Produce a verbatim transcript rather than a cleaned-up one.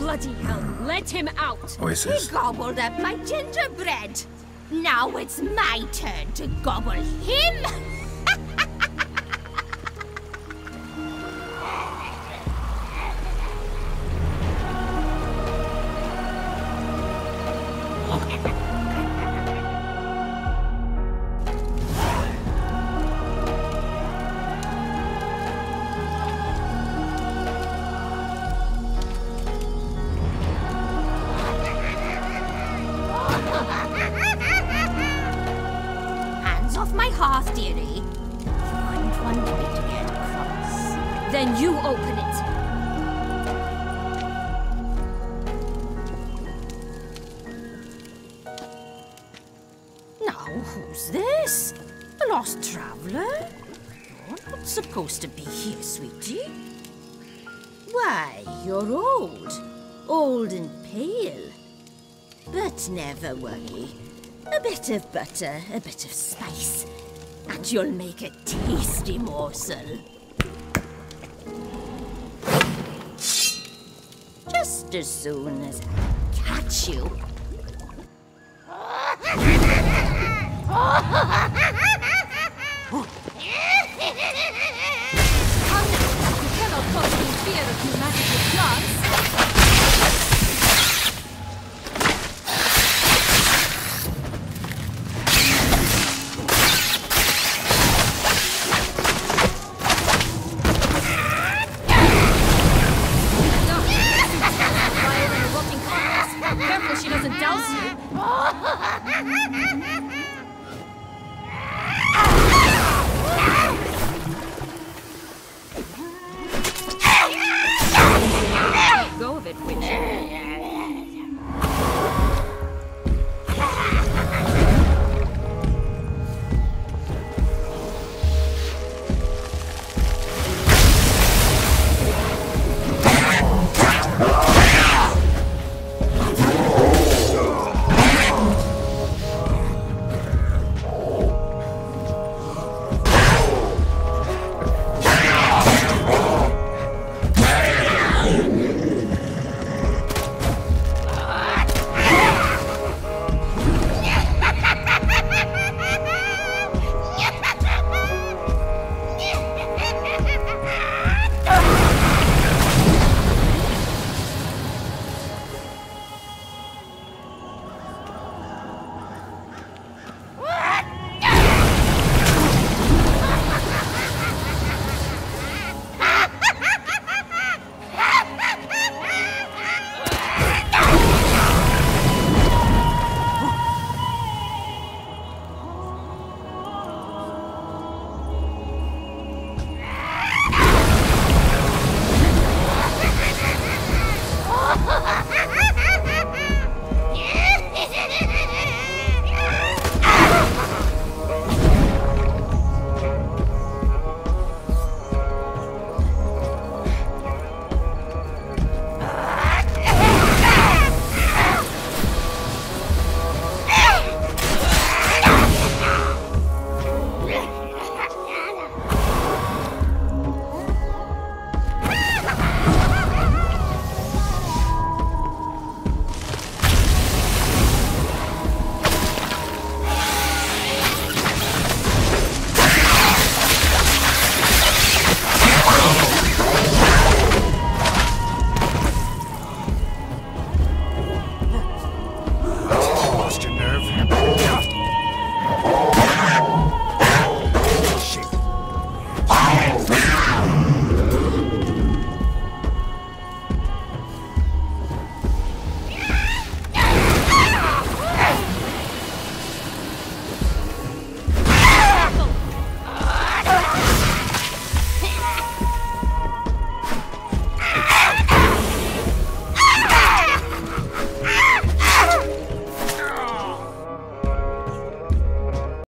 Bloody hell, let him out! Voices. He gobbled up my gingerbread. Now it's my turn to gobble him. Hands off my hearth, dearie. You wouldn't want me to get cross. Then you open it. Now, who's this? A lost traveler? You're not supposed to be here, sweetie. Why, you're old. Old and pale. But never worry. A bit of butter, a bit of spice, and you'll make a tasty morsel. Just as soon as I catch you. You cannot cause me fear of humanity.